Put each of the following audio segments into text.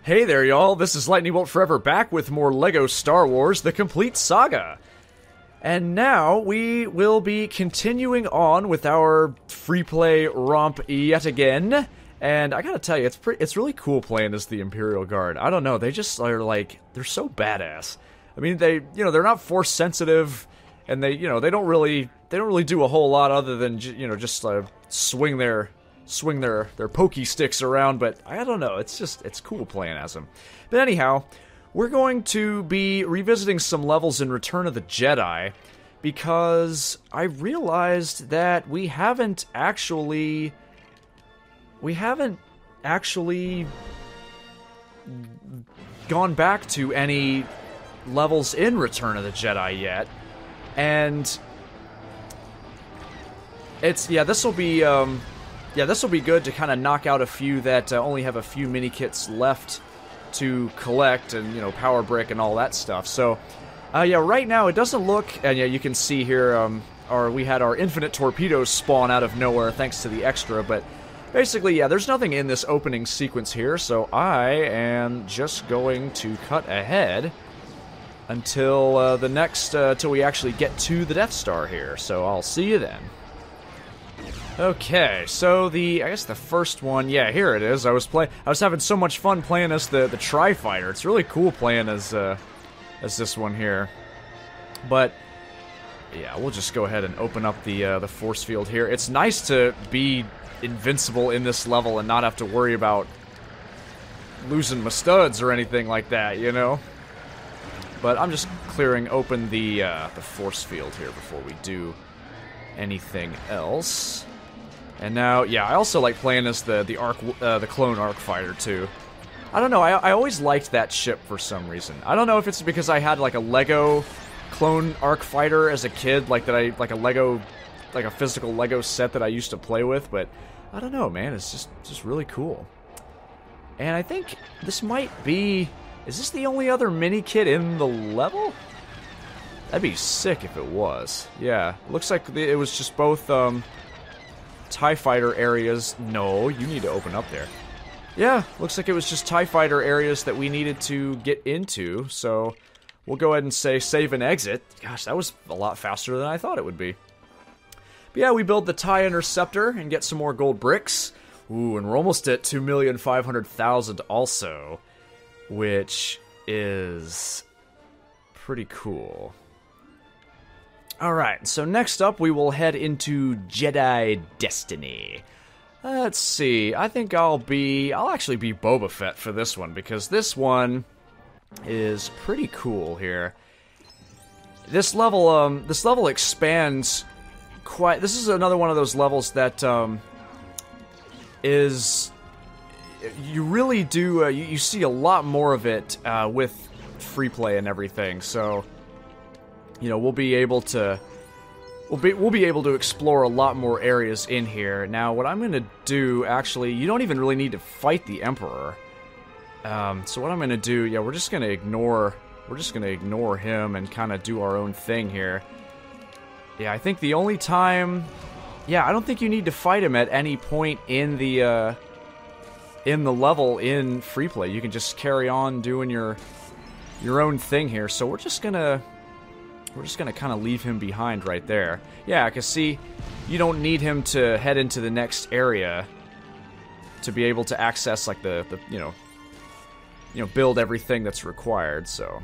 Hey there, y'all. This is Lightning Bolt Forever back with more LEGO Star Wars The Complete Saga. And now we will be continuing on with our free play romp yet again. And I gotta tell you, it's really cool playing as the Imperial Guard. I don't know, they just are like, they're so badass. I mean, they're not force sensitive, and they don't really do a whole lot other than just swing their pokey sticks around, but I don't know, it's cool playing as them. But anyhow, we're going to be revisiting some levels in Return of the Jedi, because I realized that we haven't actually gone back to any levels in Return of the Jedi yet, and this will be good to kind of knock out a few that only have a few mini kits left to collect, and power brick and all that stuff. So right now it doesn't look, and you can see here we had our infinite torpedoes spawn out of nowhere thanks to the extra, but basically there's nothing in this opening sequence here, so I am just going to cut ahead until till we actually get to the Death Star here. So I'll see you then. Okay, so I guess the first one, here it is. I was having so much fun playing as the Tri-Fighter. It's really cool playing as this one here. But yeah, we'll just go ahead and open up the force field here. It's nice to be invincible in this level and not have to worry about losing my studs or anything like that, But I'm just clearing open the force field here before we do anything else. And now, I also like playing as the clone Arc Fighter too. I don't know, I always liked that ship for some reason. I don't know if it's because I had like a Lego clone Arc Fighter as a kid, like a physical Lego set that I used to play with, but I don't know, man, it's just really cool. And I think this might be, is this the only other mini kit in the level? That'd be sick if it was. Yeah, looks like it was just both TIE Fighter areas. No, you need to open up there. Yeah, looks like it was just TIE Fighter areas that we needed to get into, so we'll go ahead and say save and exit. Gosh, that was a lot faster than I thought it would be. But yeah, we build the TIE Interceptor and get some more gold bricks. Ooh, and we're almost at 2,500,000 also, which is pretty cool. Alright, so next up we will head into Jedi Destiny. Let's see, I think I'll actually be Boba Fett for this one, because this one is pretty cool here. This level expands quite. This is another one of those levels that is, you really do you see a lot more of it with free play and everything. So we'll be able to explore a lot more areas in here. Now, what I'm going to do, actually, you don't even really need to fight the Emperor. So what I'm going to do, we're just going to ignore him and kind of do our own thing here. Yeah, I think the only time, I don't think you need to fight him at any point in the level in free play. You can just carry on doing your own thing here. So we're just gonna kind of leave him behind right there. Yeah, because see, you don't need him to head into the next area to be able to access like the build everything that's required. So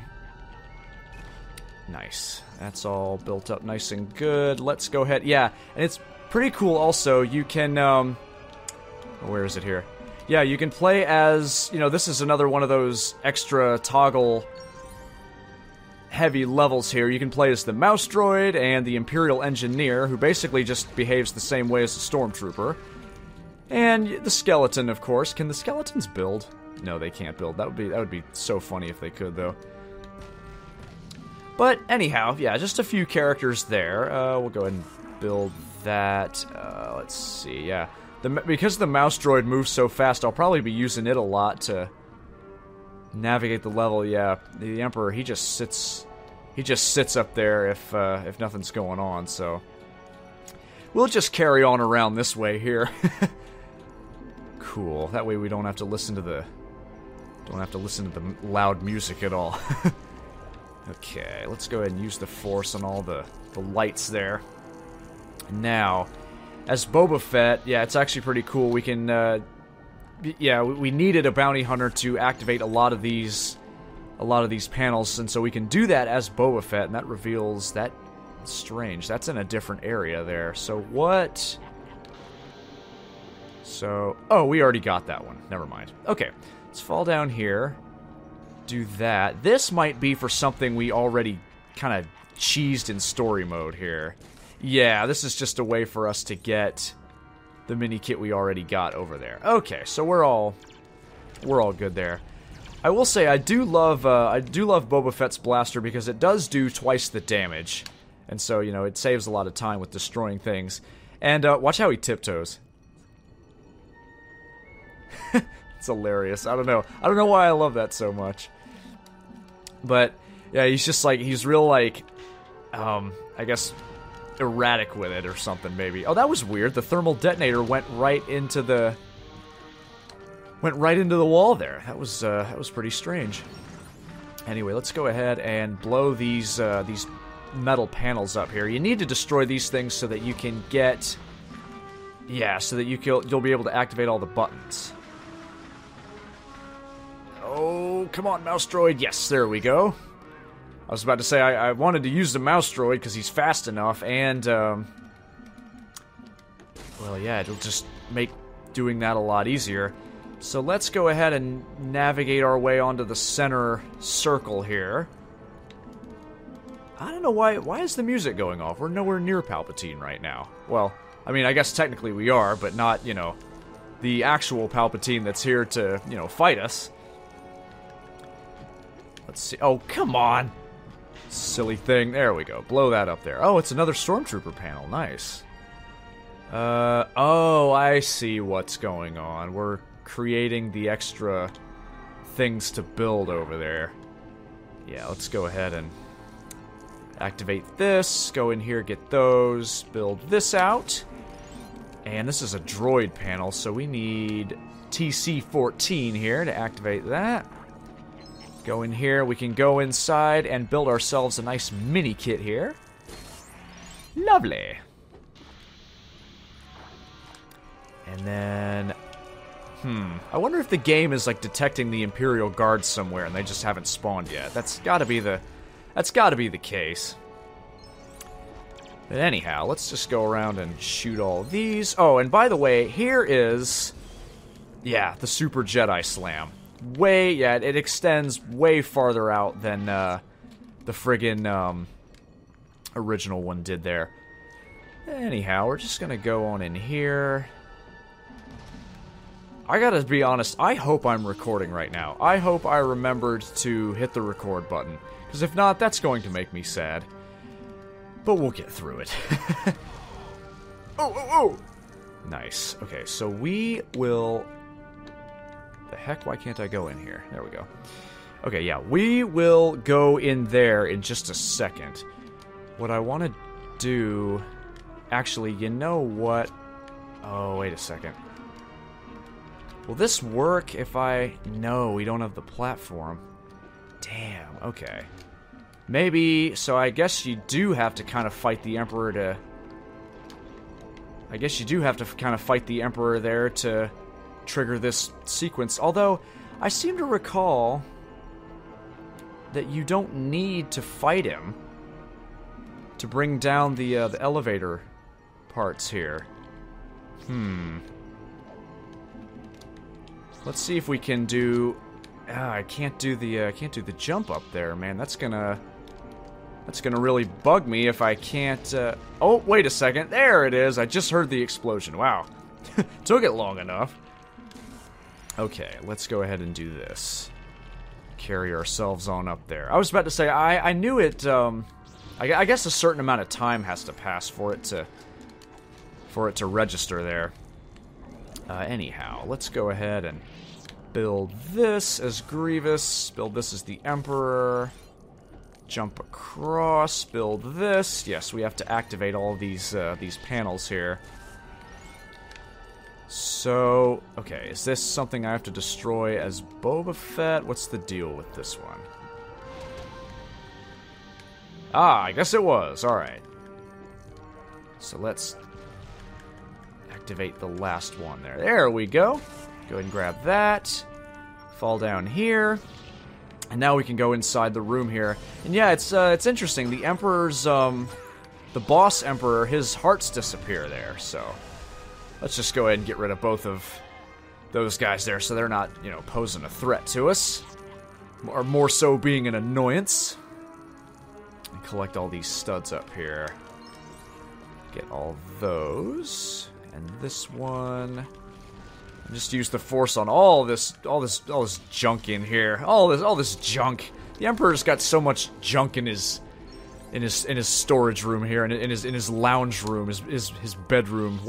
nice. That's all built up nice and good. Let's go ahead. Yeah, and it's pretty cool also. You can where is it here? Yeah, you can play as, this is another one of those extra toggle heavy levels here. You can play as the Mouse Droid and the Imperial Engineer, who basically just behaves the same way as the Stormtrooper. And the Skeleton, of course. Can the Skeletons build? No, they can't build. That would be so funny if they could, though. But anyhow, just a few characters there. We'll go ahead and build that. Let's see, because the Mouse Droid moves so fast, I'll probably be using it a lot to navigate the level. Yeah, the Emperor, he just sits up there if nothing's going on, so we'll just carry on around this way here. Cool. That way we don't have to listen to the Don't have to listen to the loud music at all. Okay, let's go ahead and use the Force on all the lights there. Now, as Boba Fett, yeah, it's actually pretty cool. We can, yeah, we needed a bounty hunter to activate a lot of these panels, and so we can do that as Boba Fett, and that reveals that. Strange. That's in a different area there. So what? So, oh, we already got that one. Never mind. Okay, let's fall down here. Do that. This might be for something we already kind of cheesed in story mode here. Yeah, this is just a way for us to get the mini kit we already got over there. Okay, so we're all good there. I will say I do love Boba Fett's blaster because it does do twice the damage, and so you know it saves a lot of time with destroying things. And watch how he tiptoes. It's hilarious. I don't know why I love that so much. But yeah, he's just like he's real like I guess erratic with it or something maybe. Oh, that was weird. The thermal detonator went right into the wall there. That was pretty strange. Anyway, let's go ahead and blow these metal panels up here. You need to destroy these things so that you can get so that you'll be able to activate all the buttons. Oh, come on, mouse droid. Yes, there we go. I was about to say I wanted to use the mouse droid because he's fast enough, and well, yeah, it'll just make doing that a lot easier. So let's go ahead and navigate our way onto the center circle here. I don't know why is the music going off? We're nowhere near Palpatine right now. Well, I mean, I guess technically we are, but not, you know, the actual Palpatine that's here to, you know, fight us. Let's see. Oh, come on. Silly thing. There we go. Blow that up there. Oh, it's another Stormtrooper panel. Nice. Oh, I see what's going on. We're creating the extra things to build over there. Yeah, let's go ahead and activate this. Go in here, get those. Build this out. And this is a droid panel, so we need TC-14 here to activate that. Go in here, we can go inside and build ourselves a nice mini kit here. Lovely. And then, I wonder if the game is like detecting the Imperial Guard somewhere and they just haven't spawned yet. That's gotta be the case. But anyhow, let's just go around and shoot all of these. Oh, and by the way, here is, yeah, the Super Jedi Slam. It extends way farther out than the friggin' original one did there. Anyhow, we're just gonna go on in here. I gotta be honest, I hope I'm recording right now. I hope I remembered to hit the record button, because if not, that's going to make me sad. But we'll get through it. Oh! Nice. Okay, so we will... The heck, why can't I go in here? There we go. Okay, yeah, we will go in there in just a second. What I want to do... Actually, you know what? Oh, wait a second. Will this work if I... No, we don't have the platform. Damn, okay. Maybe, so I guess you do have to kind of fight the Emperor to... I guess you do have to kind of fight the Emperor there to trigger this sequence. Although, I seem to recall that you don't need to fight him to bring down the elevator parts here. Let's see if we can do... I can't do the jump up there, man. That's gonna really bug me if I can't... Oh, wait a second. There it is. I just heard the explosion. Wow. Took it long enough. Okay, let's go ahead and do this. Carry ourselves on up there. I was about to say, I knew it... I guess a certain amount of time has to pass for it to register there. Anyhow, let's go ahead and build this as Grievous. Build this as the Emperor. Jump across. Build this. Yes, we have to activate all of these panels here. So, okay, is this something I have to destroy as Boba Fett? What's the deal with this one? Ah, I guess it was. Alright. So let's activate the last one there. There we go. Go ahead and grab that. Fall down here. And now we can go inside the room here. And yeah, it's interesting. The Emperor's, the boss Emperor, his hearts disappear there, so... Let's just go ahead and get rid of both of those guys there so they're not, you know, posing a threat to us. Or more so being an annoyance. And collect all these studs up here. Get all those. And this one. And just use the force on all this junk in here. All this junk. The Emperor's got so much junk in his storage room here, and in his lounge room, his bedroom,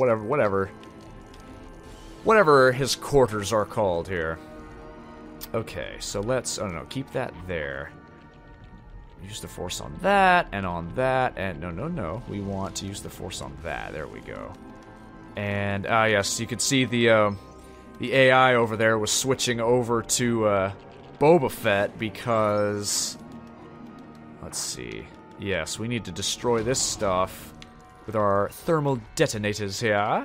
whatever his quarters are called here. Okay, so let's, I don't know, keep that there. Use the force on that, and on that, and no, we want to use the force on that. There we go. And yes, you could see the AI over there was switching over to Boba Fett because, let's see. Yes, we need to destroy this stuff with our thermal detonators here.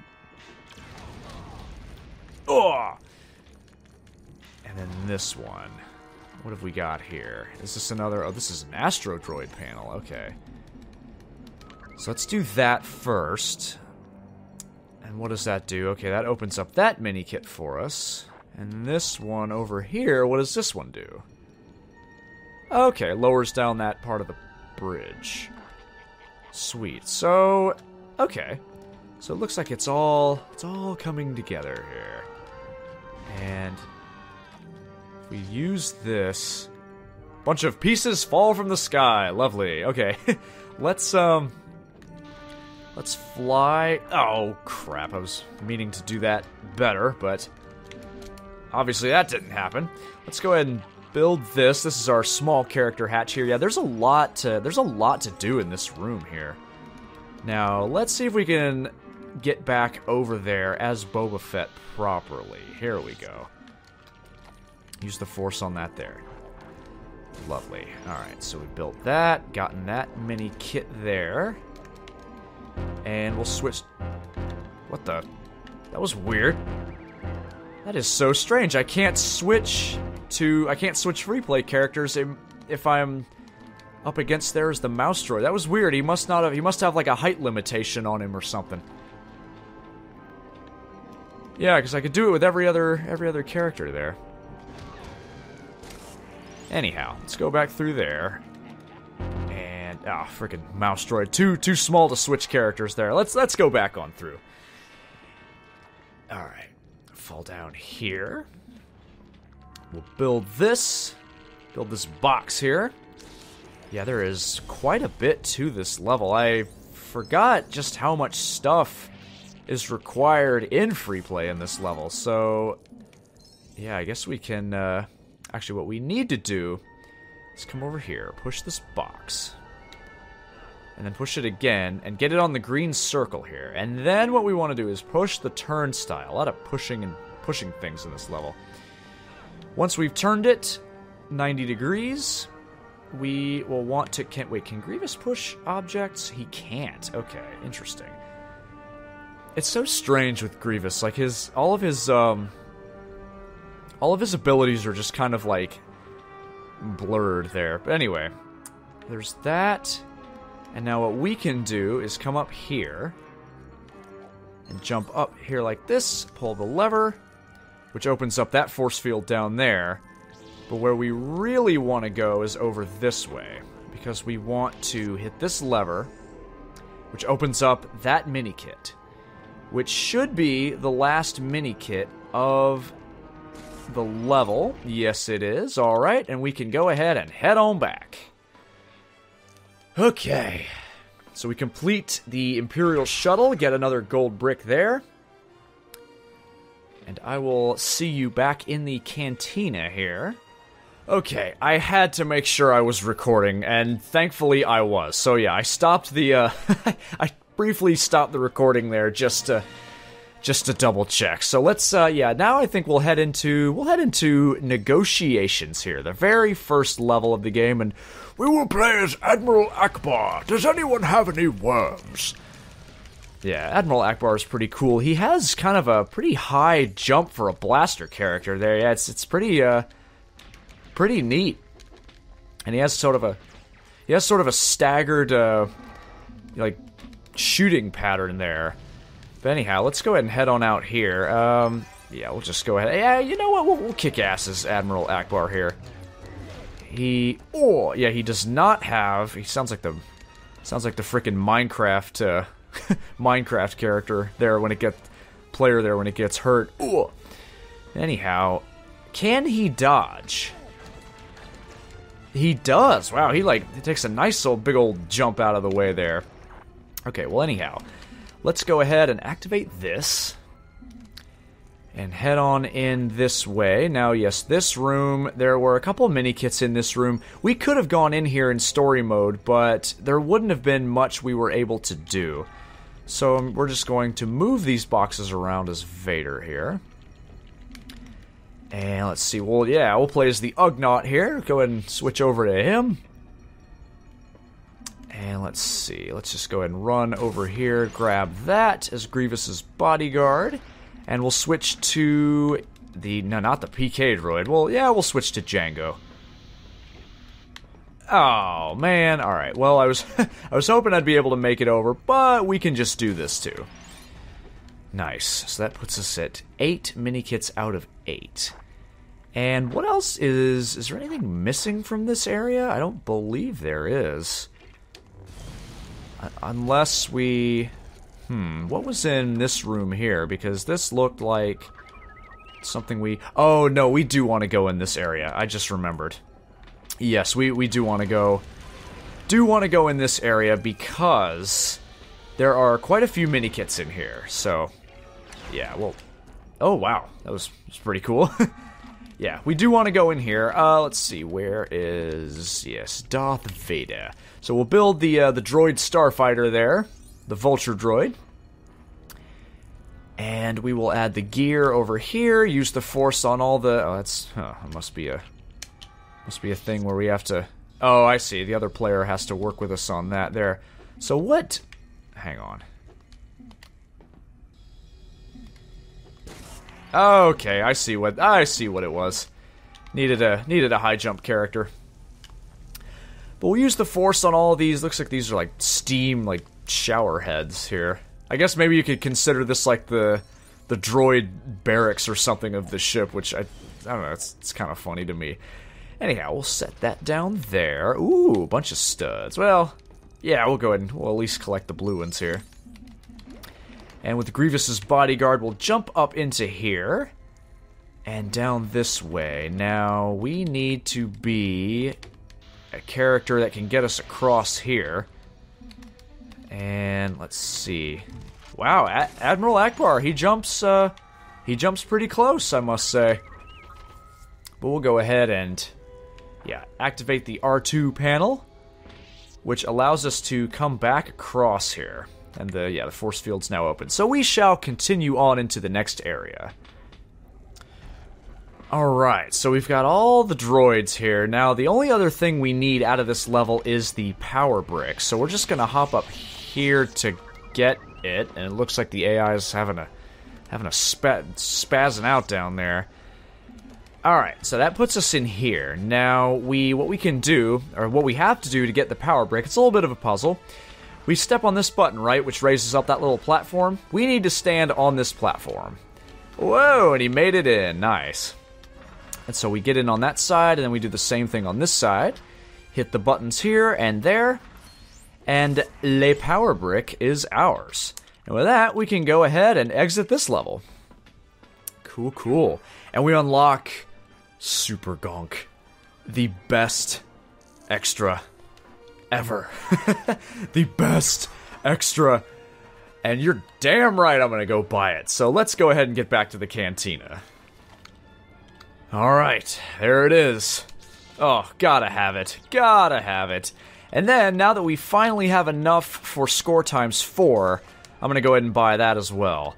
Oh! And then this one. What have we got here? Is this another... Oh, this is an Astro Droid panel. Okay. So let's do that first. And what does that do? Okay, that opens up that mini kit for us. And this one over here, what does this one do? Okay, lowers down that part of the bridge. Sweet. So, okay. So it looks like it's all coming together here. And if we use this, bunch of pieces fall from the sky. Lovely. Okay. Let's fly. Oh, crap. I was meaning to do that better, but obviously that didn't happen. Let's go ahead and build this. This is our small character hatch here. Yeah, there's a lot to do in this room here. Now, let's see if we can get back over there as Boba Fett properly. Here we go. Use the force on that there. Lovely. Alright, so we built that, gotten that mini kit there. And we'll switch... What the... That was weird. That is so strange. I can't switch free play characters if I'm up against there as the mouse droid. That was weird. He must have like a height limitation on him or something. Yeah, because I could do it with every other character there. Anyhow, let's go back through there. And freaking mouse droid. Too small to switch characters there. Let's go back on through. Alright. Fall down here. We'll build this box here. Yeah, there is quite a bit to this level. I forgot just how much stuff is required in free play in this level. So, yeah, I guess we can, actually what we need to do is come over here, push this box, and then push it again, and get it on the green circle here. And then what we want to do is push the turnstile. A lot of pushing things in this level. Once we've turned it 90 degrees, we will want to... Can Grievous push objects? He can't. Okay, interesting. It's so strange with Grievous. Like, all of his abilities are just kind of, like, blurred there. But anyway, there's that. And now what we can do is come up here and jump up here like this, pull the lever, which opens up that force field down there. But where we really want to go is over this way, because we want to hit this lever, which opens up that mini kit, which should be the last mini kit of the level. Yes, it is. All right, and we can go ahead and head on back. Okay, so we complete the Imperial Shuttle, get another gold brick there. And I will see you back in the cantina here. Okay, I had to make sure I was recording, and thankfully I was. So yeah, I stopped the, I briefly stopped the recording there just to just to double check. So let's, yeah, now I think we'll head into negotiations here, the very first level of the game, and we will play as Admiral Ackbar. Does anyone have any worms? Yeah, Admiral Ackbar is pretty cool. He has kind of a pretty high jump for a blaster character there. Yeah, it's pretty, pretty neat. And he has sort of a staggered, like, shooting pattern there. But anyhow, let's go ahead and head on out here. Yeah, we'll just go ahead. Yeah, you know what? We'll kick ass as Admiral Ackbar here. He does not have. He sounds like the freaking Minecraft, Minecraft character there when it gets hurt. Oh. Anyhow, can he dodge? He does. Wow, he takes a nice big old jump out of the way there. Okay, well anyhow, let's go ahead and activate this. And head on in this way. Now, yes, this room, there were a couple of mini-kits in this room. We could have gone in here in story mode, but there wouldn't have been much we were able to do. So we're just going to move these boxes around as Vader here. And let's see, well, yeah, we'll play as the Ugnaught here. Go ahead and switch over to him. And let's see, let's just go ahead and run over here, grab that as Grievous's bodyguard. And we'll switch to no, not the PK droid. Well, yeah, we'll switch to Jango. Oh, man. Alright, well, I was hoping I'd be able to make it over, but we can just do this too. Nice. So that puts us at 8 mini-kits out of 8. And what else is there anything missing from this area? I don't believe there is. Unless we... what was in this room here? Because this looked like something we... Oh, no, we do want to go in this area. I just remembered. Yes, we do want to go... in this area because there are quite a few mini-kits in here. So, yeah, well... Oh, wow. That was pretty cool. Yeah, we do want to go in here. Let's see, where is... Yes, Darth Vader. So we'll build the droid starfighter there. The Vulture droid. And we will add the gear over here, use the force on all the... Oh, that's... Huh, it must be a thing where we have to... Oh, I see. The other player has to work with us on that there. So what... Hang on. Okay, I see what it was. Needed a high jump character. But we'll use the force on all of these. Looks like these are like steam, like shower heads here. I guess maybe you could consider this like the droid barracks or something of the ship, which I don't know, it's kind of funny to me. Anyhow, we'll set that down there. Ooh, a bunch of studs. Well, yeah, we'll go ahead and we'll at least collect the blue ones here. And with Grievous's bodyguard, we'll jump up into here and down this way. Now, we need to be a character that can get us across here. And let's see. Wow, Admiral Ackbar, he jumps pretty close, I must say. But we'll go ahead and, yeah, activate the R2 panel, which allows us to come back across here. And the force field's now open. So we shall continue on into the next area. Alright, so we've got all the droids here. Now, the only other thing we need out of this level is the power brick. So we're just gonna hop up here to get it. And it looks like the AI is having a spazzing out down there. Alright, so that puts us in here. Now, what we can do, or what we have to do to get the power brick, it's a little bit of a puzzle. We step on this button, right, which raises up that little platform. We need to stand on this platform. Whoa, and he made it in. Nice. And so we get in on that side, and then we do the same thing on this side. Hit the buttons here and there. And Le Power Brick is ours. And with that, we can go ahead and exit this level. Cool, cool. And we unlock Super Gonk. The best extra ever. The best extra. And you're damn right I'm gonna go buy it. So let's go ahead and get back to the cantina. Alright, there it is. Oh, gotta have it. Gotta have it. And then, now that we finally have enough for score times 4, I'm gonna go ahead and buy that as well.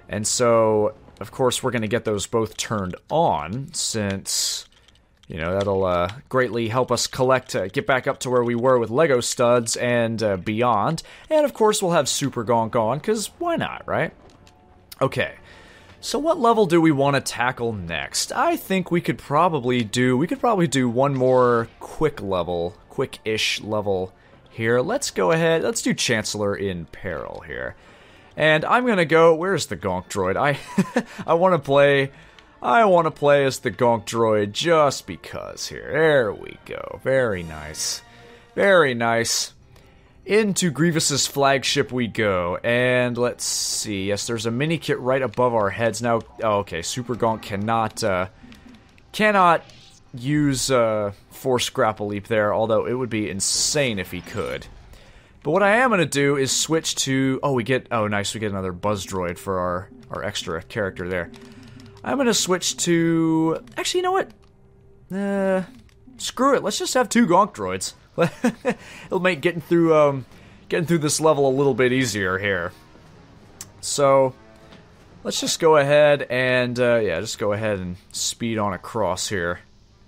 And so, of course, we're going to get those both turned on, since, you know, that'll greatly help us collect, get back up to where we were with Lego Studs and beyond. And, of course, we'll have Super Gonk on, because why not, right? Okay. So what level do we want to tackle next? I think we could probably do one more quick-ish level here. Let's go ahead, let's do Chancellor in Peril here. And I'm gonna go, where's the Gonk Droid? I wanna play as the Gonk Droid just because here. There we go. Very nice. Very nice. Into Grievous's flagship we go, and let's see, yes, there's a mini-kit right above our heads now. Oh, okay, Super Gonk cannot use Force Grapple Leap there, although it would be insane if he could. But what I am going to do is switch to, oh nice, we get another Buzz Droid for our extra character there. I'm going to switch to, actually, you know what? Screw it, let's just have 2 Gonk Droids. It'll make getting through this level a little bit easier here. So let's just go ahead and just go ahead and speed on across here.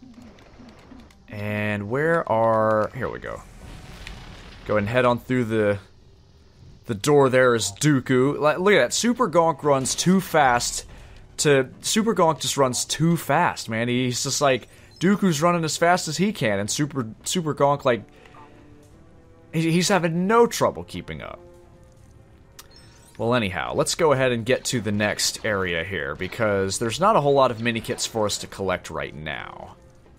And here we go. Go ahead and head on through the door. There is Dooku. Look at that. Super Gonk runs too fast. Super Gonk just runs too fast, man. He's just like, Dooku's running as fast as he can, and Super Gonk, like, he's having no trouble keeping up. Well, anyhow, let's go ahead and get to the next area here, because there's not a whole lot of mini-kits for us to collect right now.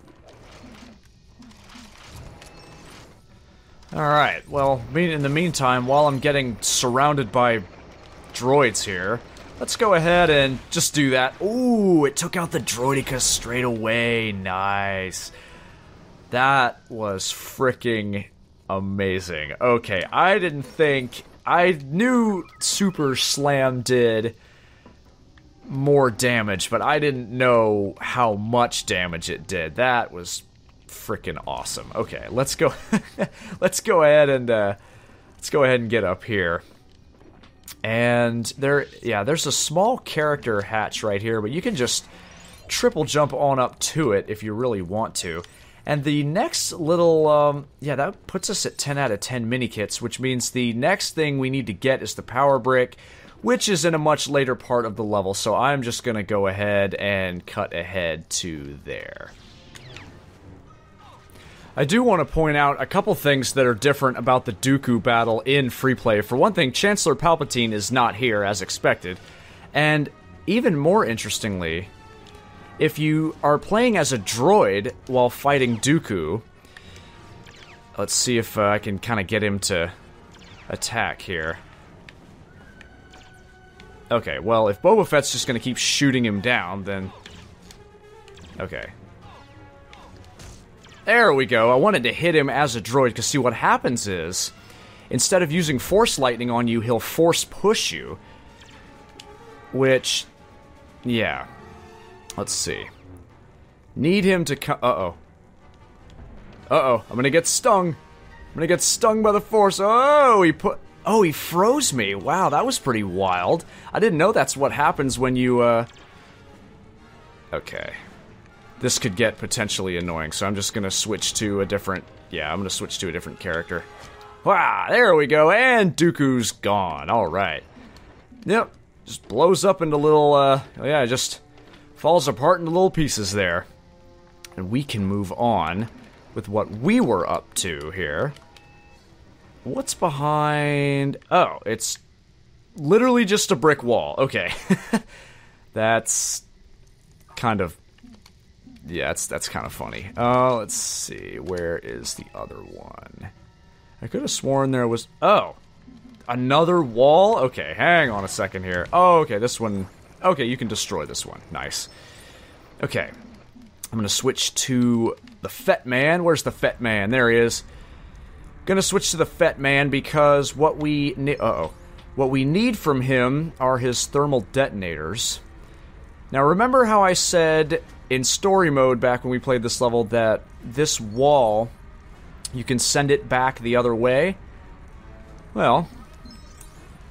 Alright, well, in the meantime, while I'm getting surrounded by droids here, let's go ahead and just do that. Ooh, it took out the Droideka straight away. Nice. That was freaking amazing. Okay, I knew Super Slam did more damage, but I didn't know how much damage it did. That was freaking awesome. Okay, let's go let's go ahead and get up here. And there's a small character hatch right here, but you can just triple jump on up to it if you really want to. And the next little, that puts us at 10 out of 10 mini-kits, which means the next thing we need to get is the power brick, which is in a much later part of the level, so I'm just gonna go ahead and cut ahead to there. I do want to point out a couple things that are different about the Dooku battle in free play. For one thing, Chancellor Palpatine is not here, as expected. And even more interestingly, if you are playing as a droid while fighting Dooku, let's see if I can kind of get him to attack here. Okay, well, if Boba Fett's just going to keep shooting him down, then... Okay. There we go. I wanted to hit him as a droid, because see, what happens is, instead of using Force Lightning on you, he'll Force Push you. Which, yeah. Let's see. Need him to come... Uh-oh. Uh-oh. I'm gonna get stung. I'm gonna get stung by the Force. Oh, he froze me. Wow, that was pretty wild. I didn't know that's what happens when you, Okay. This could get potentially annoying, so I'm just gonna switch to a different... Yeah, I'm gonna switch to a different character. Wow, there we go, and Dooku's gone. Alright. Yep. Just blows up into little, just falls apart into little pieces there. And we can move on with what we were up to here. What's behind... Oh, it's literally just a brick wall. Okay. That's kind of... Yeah, that's kind of funny. Let's see. Where is the other one? I could have sworn there was... Oh! Another wall? Okay, hang on a second here. Oh, okay, this one... Okay, you can destroy this one. Nice. Okay. I'm gonna switch to the Fett Man. Where's the Fett Man? There he is. Gonna switch to the Fett Man because what we need... What we need from him are his thermal detonators. Now, remember how I said in story mode back when we played this level that this wall, you can send it back the other way? Well,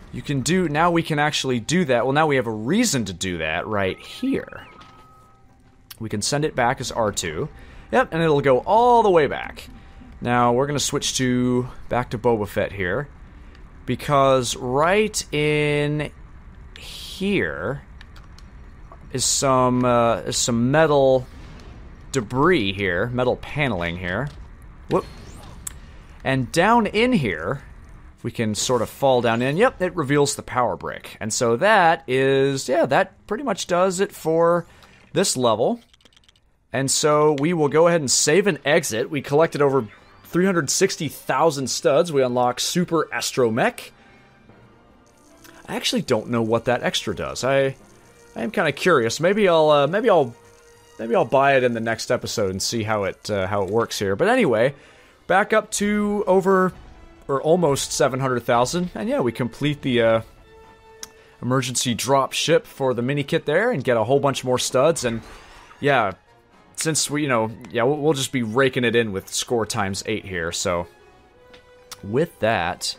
You can do, now we can actually do that. Well, now we have a reason to do that right here. We can send it back as R2. Yep, and it'll go all the way back. Now, we're going to switch to, back to Boba Fett here. Because right in here is some metal debris here, metal paneling here. Whoop. And down in here, if we can sort of fall down in, yep, it reveals the power brick. And so that is, yeah, that pretty much does it for this level. And so we will go ahead and save and exit. We collected over 360,000 studs. We unlock Super Astromech. I actually don't know what that extra does. I am kind of curious. Maybe I'll buy it in the next episode and see how it works here. But anyway, back up to over or almost 700,000, and yeah, we complete the emergency drop ship for the mini kit there and get a whole bunch more studs. And yeah, since we, we'll just be raking it in with score times 8 here. So with that,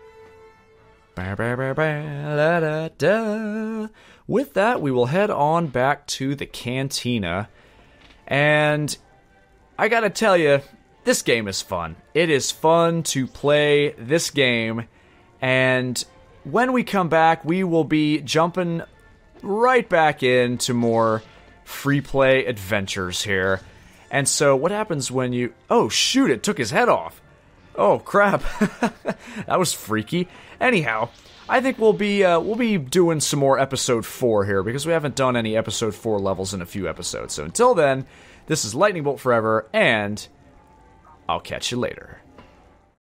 with that, we will head on back to the cantina. And I gotta tell you, this game is fun. It is fun to play this game. And when we come back, we will be jumping right back into more free play adventures here. And so what happens when you... Oh, shoot, it took his head off. Oh, crap. That was freaky. Anyhow, I think we'll be doing some more episode 4 here, because we haven't done any episode 4 levels in a few episodes. So until then, this is Lightning Bolt Forever, and I'll catch you later.